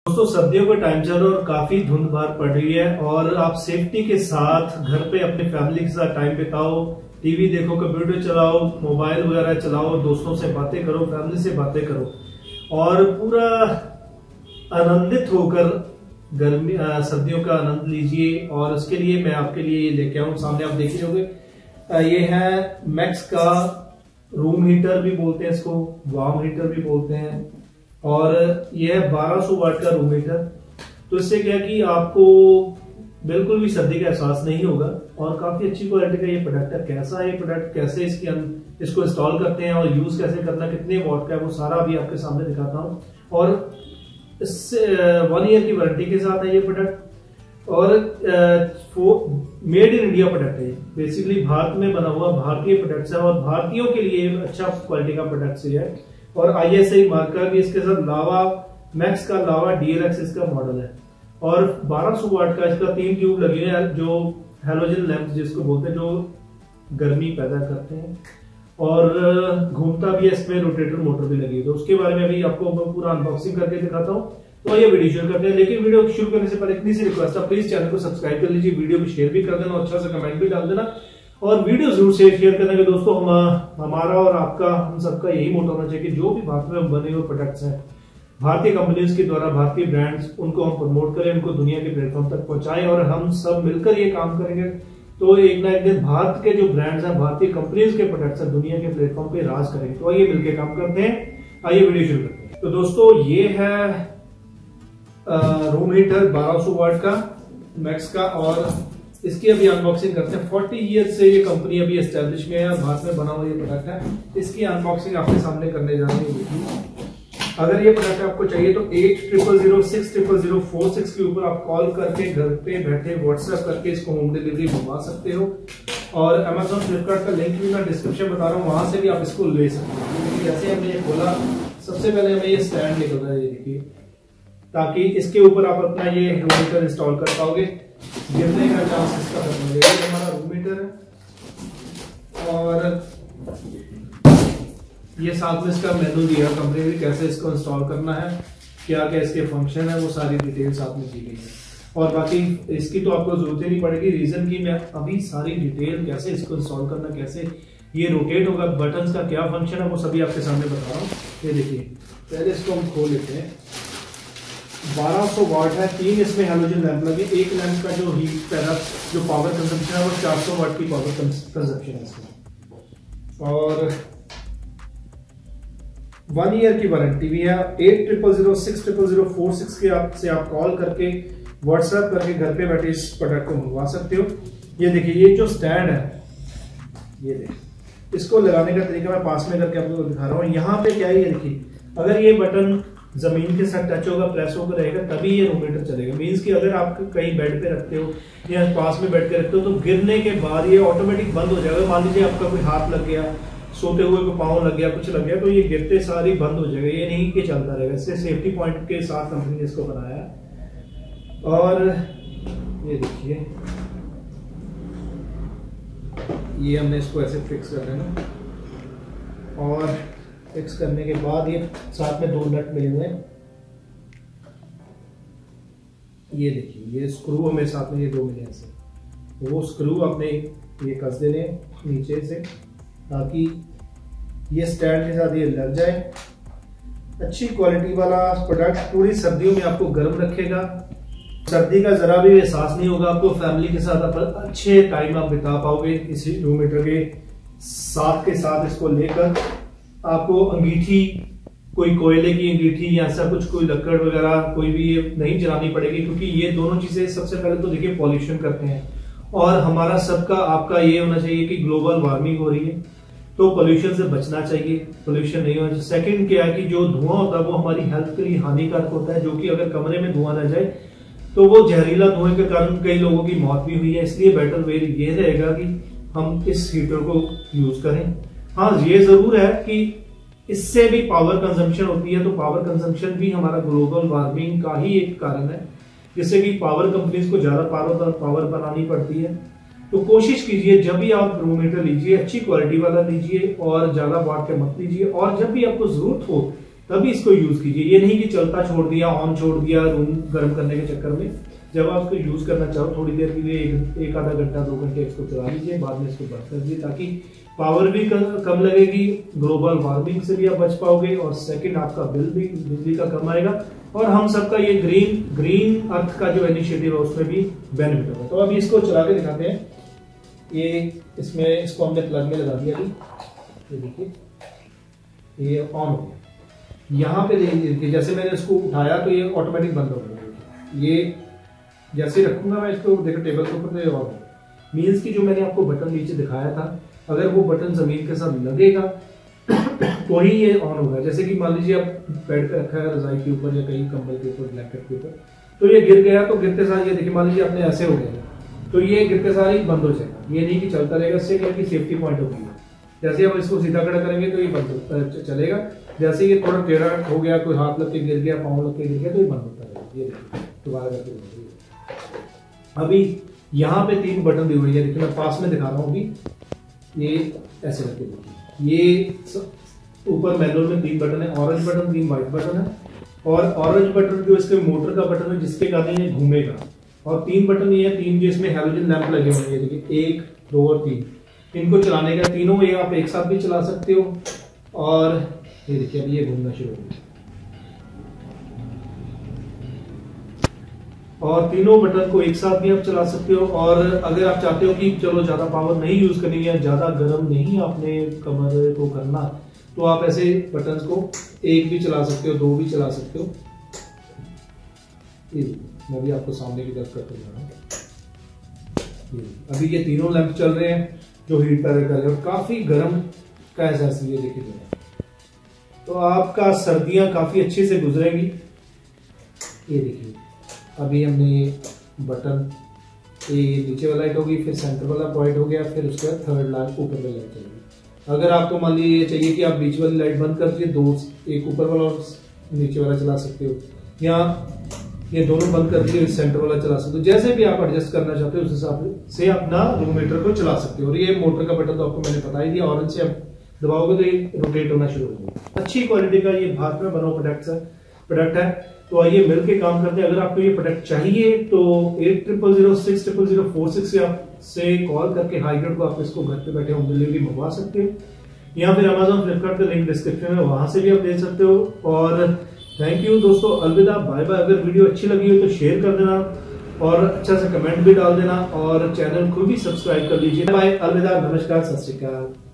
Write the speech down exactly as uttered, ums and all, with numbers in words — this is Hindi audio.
दोस्तों सर्दियों का टाइम चल रहा है और काफी धुंध बाहर पड़ रही है और आप सेफ्टी के साथ घर पे अपनी फैमिली के साथ टाइम बिताओ, टीवी देखो, कंप्यूटर चलाओ, मोबाइल वगैरह चलाओ, दोस्तों से बातें करो, फैमिली से बातें करो और पूरा आनंदित होकर गर्मी सर्दियों का आनंद लीजिए। और उसके लिए मैं आपके लिए ये लेके आऊँ, सामने आप देख रहे होंगे, ये है मैक्स का रूम हीटर भी बोलते हैं इसको, वार्म हीटर भी बोलते हैं और यह है बारह सौ वाट का रूम हीटर। तो इससे क्या कि आपको बिल्कुल भी सर्दी का एहसास नहीं होगा और काफी अच्छी क्वालिटी का ये प्रोडक्ट है। कैसा है ये प्रोडक्ट, कैसे इसकी इसको इंस्टॉल करते हैं और यूज कैसे करना, कितने वॉट का है, वो सारा अभी आपके सामने दिखाता हूँ। और इससे वन ईयर की वारंटी के साथ है ये प्रोडक्ट और मेड इन इंडिया प्रोडक्ट है। बेसिकली भारत में बना हुआ भारतीय प्रोडक्ट है और भारतीयों के लिए अच्छा क्वालिटी का प्रोडक्ट है और आई एस आई मार्कर भी इसके साथ, लावा मैक्स का लावा डी एल एक्स इसका मॉडल है और बारह सौ वाट का इसका तीन ट्यूब लगे हैं जो हेलोजन लैंप जिसको बोलते हैं, जो गर्मी पैदा करते हैं और घूमता भी है, इसमें रोटेटर मोटर भी लगी है। तो उसके बारे में अभी आपको पूरा अनबॉक्सिंग करके दिखाता हूँ। तो ये वीडियो शुरू करते हैं, लेकिन वीडियो शुरू करने से पहले इतनी सी रिक्वेस्ट है, प्लीज चैनल को सब्सक्राइब कर लीजिए, वीडियो को शेयर भी कर देना, अच्छा सा कमेंट भी डाल देना और वीडियो जरूर शेयर शेयर करने के दोस्तों। हम हमारा और आपका हम सबका यही मोटो होना चाहिए कि जो भी भारत में बने हुए प्रोडक्ट्स हैं भारतीय कंपनीज के द्वारा, भारतीय ब्रांड्स, उनको हम प्रमोट करें, उनको दुनिया के प्लेटफॉर्म तक पहुंचाएं और हम सब मिलकर ये काम करेंगे तो एक ना एक दिन भारत के जो ब्रांड्स हैं, भारतीय कंपनीज के प्रोडक्ट्स हैं, दुनिया के प्लेटफॉर्म पे राज करेंगे। तो आइए मिलकर काम करते हैं, आइए वीडियो शुरू करते हैं। तो दोस्तों ये है रूम हीटर बारह सौ वाट का मैक्स का और इसकी अभी अनबॉक्सिंग करते हैं। चालीस ईयर से ये कंपनी अभी एस्टेब्लिश में है, भारत में बना हुआ ये प्रोडक्ट है। इसकी अनबॉक्सिंग आपके सामने करने जा रहे हैं। अगर ये प्रोडक्ट आपको चाहिए तो eight triple zero six triple zero four six के ऊपर आप कॉल करके घर पे बैठे व्हाट्सएप करके इसको होम डिलीवरी मंगवा सकते हो और अमेजोन फ्लिपकार्ट का लिंक भी मैं डिस्क्रिप्शन बता रहा हूँ, वहां से भी आप इसको ले सकते हो। जैसे हमने ये खोला, सबसे पहले हमें ये स्टैंड निकल रहा है, ये देखिए, ताकि इसके ऊपर आप अपना ये रूम हीटर इंस्टॉल कर पाओगे, गिरने का चांस इसका खत्म हो जाएगा। ये हमारा रूम हीटर है और ये साथ में इसका मेनू दिया कंपनी ने, कैसे इसको इंस्टॉल करना है, क्या क्या इसके फंक्शन है, वो सारी डिटेल साथ में दी गई है और बाकी इसकी तो आपको जरूरत ही नहीं पड़ेगी। रीजन की मैं अभी सारी डिटेल कैसे इसको इंस्टॉल करना, कैसे ये रोटेट होगा, बटन्स का क्या फंक्शन है, वो सभी आपके सामने बता रहा हूँ। ये देखिए, पहले इसको हम खोल लेते हैं। बारह सौ वाट है, तीन इसमें हेलोजन लैंप लगे, एक लैंप का जो हीट पैदा जो पावर कंजम्पशन है वो चार सौ वाट की पावर कंजम्पशन है इसमें और वन ईयर की वारंटी भी है। Eight triple zero six triple zero four six के आप से आप कॉल करके व्हाट्सएप करके घर पे बैठे इस प्रोडक्ट को मंगवा सकते हो। ये देखिए, ये जो स्टैंड है, ये देखिए, इसको लगाने का तरीका मैं पास में करके आपको दिखा रहा हूँ। यहाँ पे क्या है, ये देखिए, अगर ये बटन जमीन के साथ टच होगा, प्रेस होकर रहेगा, तभी ये रूम हीटर चलेगा। मीन्स कि अगर आप कहीं बेड पे रखते हो या पास में बैठ के रखते हो तो गिरने के बाद ये ऑटोमेटिक बंद हो जाएगा। मान लीजिए आपका कोई हाथ लग गया, सोते हुए को पाँव लग गया, कुछ लग गया, तो ये गिरते सारी बंद हो जाएगा, ये नहीं कि चलता रहेगा। इससे सेफ्टी पॉइंट के साथ कंपनी ने इसको बनाया। और ये देखिए, ये हमने इसको ऐसे फिक्स कर देना और फिक्स करने के बाद ये साथ में दो नट मिले हुए हैं। ये देखिए, ये स्क्रू हमें साथ में ये दो मिले ऐसे, वो स्क्रू अपने ये कस देने नीचे से ताकि ये स्टैंड के साथ ये लग जाए। अच्छी क्वालिटी वाला प्रोडक्ट पूरी सर्दियों में आपको गर्म रखेगा, सर्दी का जरा भी एहसास नहीं होगा आपको। फैमिली के साथ अच्छे टाइम आप बिता पाओगे इसी रूम हीटर के साथ के साथ। इसको लेकर आपको अंगीठी, कोई कोयले की अंगीठी या ऐसा कुछ, कोई लकड़ वगैरह कोई भी नहीं जलानी पड़ेगी, क्योंकि ये दोनों चीजें सबसे पहले तो देखिए पॉल्यूशन करते हैं और हमारा सबका आपका ये होना चाहिए कि ग्लोबल वार्मिंग हो रही है तो पोल्यूशन से बचना चाहिए, पोल्यूशन नहीं होना चाहिए। सेकंड क्या है कि जो धुआं होता है वो हमारी हेल्थ के लिए हानिकारक होता है, जो कि अगर कमरे में धुआं न जाए तो वो जहरीला धुएं के कारण कई लोगों की मौत भी हुई है। इसलिए बेटर वे ये रहेगा कि हम इस हीटर को यूज करें। हाँ, ये जरूर है कि इससे भी पावर कंजम्पशन होती है, तो पावर कंजम्पशन भी हमारा ग्लोबल वार्मिंग का ही एक कारण है, जिससे कि पावर कंपनीज को ज्यादा पावर पावर बनानी पड़ती है। तो कोशिश कीजिए जब भी आप रूम हीटर लीजिए अच्छी क्वालिटी वाला लीजिए और ज्यादा वाट के मत लीजिए, और जब भी आपको जरूरत हो तभी इसको यूज कीजिए। ये नहीं कि चलता छोड़ दिया, ऑन छोड़ दिया रूम गर्म करने के चक्कर में। जब आप इसको यूज करना चाहो थोड़ी देर के लिए एक, एक आधा घंटा दो घंटे इसको चला लीजिए, बाद में इसको बंद कर दीजिए, ताकि पावर भी कम लगेगी, ग्लोबल वार्मिंग से भी आप बच पाओगे, और सेकंड आपका बिल भी बिजली का कम आएगा, और हम सबका ये ग्रीन ग्रीन अर्थ का जो इनिशिएटिव है उसमें भी बेनिफिट होगा। तो अभी इसको चला के दिखाते हैं। ये इसमें इसको हमने प्लग में लगा दिया, ये देखिए ये ऑन हो गया। यहाँ पे देखिए जैसे मैंने इसको उठाया तो ये ऑटोमेटिक बंद हो गया। ये जैसे रखूंगा मैं इसको, देखो टेबल के ऊपर, तो ये ऑन मीन्स की जो मैंने आपको बटन नीचे दिखाया था, अगर वो बटन जमीन के साथ लगेगा तो ही ये ऑन होगा। जैसे कि मान लीजिए आप बेड पे रखा है रजाई के ऊपर या कहीं कंबल के ऊपर, ब्लैंकेट के ऊपर, तो ये गिर गया तो गिरते साथ ये देखिए, मान लीजिए आपने ऐसे हो गया तो ये गिरते साथ ही बंद हो जाएगा। ये नहीं कि चलता रहेगा, इससे क्या कि सेफ्टी पॉइंट होगी। जैसे हम इसको सीधा खड़ा करेंगे तो ये बंद चलेगा, जैसे ये थोड़ा टेढ़ा हो गया, कोई हाथ लग के गिर गया, पाँव लग के गिर गया, तो ये बंद होता रहेगा। ये देखिए दोबारा करके अभी यहाँ पे तीन बटन दिए हुए हैं, देखिए मैं पास में दिखा रहा हूँ अभी, ये ऐसे करके देखिए, ये ऊपर मैनुअल में तीन बटन है, ऑरेंज बटन, तीन व्हाइट बटन है, और ऑरेंज बटन जो इसके मोटर का बटन है जिसके कारण ये घूमेगा, और तीन बटन ये है, तीन जो इसमें हैलोजन लैंप लगे हुए हैं, देखिए एक दो और तीन, इनको चलाने का तीनों ये आप एक साथ भी चला सकते हो। और ये देखिए अभी ये घूमना शुरू हो गया, और तीनों बटन को एक साथ भी आप चला सकते हो। और अगर आप चाहते हो कि चलो ज्यादा पावर नहीं यूज करनी है, ज्यादा गर्म नहीं आपने कमर को करना, तो आप ऐसे बटन को एक भी चला सकते हो, दो भी चला सकते हो। मैं भी आपको सामने की तरफ करते जा रहा हूँ। अभी ये तीनों लैंप चल रहे हैं जो हीट पैदा कर रहे हैं, और काफी गर्म का एहसास ये देखिए, तो आपका सर्दियां काफी अच्छे से गुजरेंगी। ये देखिए अभी हमने बटन, ये नीचे वाला लाइट होगी, फिर सेंटर वाला पॉइंट हो गया, फिर उसके बाद थर्ड लाइट ऊपर वाली लाइट चलेगी। अगर आपको मान लीजिए चाहिए कि आप बीच वाली लाइट बंद कर दीजिए, दो एक ऊपर वाला और नीचे वाला चला सकते हो, या ये दोनों बंद कर दीजिए, सेंटर वाला चला सकते हो। जैसे भी आप एडजस्ट करना चाहते हो उस हिसाब से अपना रूम हीटर को चला सकते हो। और ये मोटर का बटन तो आपको मैंने बता ही दिया, ऑरेंज से आप दबाओगे तो ये रोटेट होना शुरू हो जाएगा। अच्छी क्वालिटी का ये भारत में बना प्रोडक्ट है प्रोडक्ट है तो आइए मिल के काम करते हैं। अगर आपको ये प्रोडक्ट चाहिए तो eight triple zero six triple zero four six से आप से कॉल करके हाईग्रेड को आप इसको घर पे बैठे होम डिलीवरी मंगवा सकते हो, या फिर अमेजोन फ्लिपकार्ट का लिंक डिस्क्रिप्शन में, वहां से भी आप ले सकते हो। और थैंक यू दोस्तों, अलविदा, बाय बाय। अगर वीडियो अच्छी लगी हो तो शेयर कर देना, और अच्छा सा कमेंट भी डाल देना, और चैनल को भी सब्सक्राइब कर लीजिए। बाय, अलविदा, नमस्कार, सत श्री अकाल।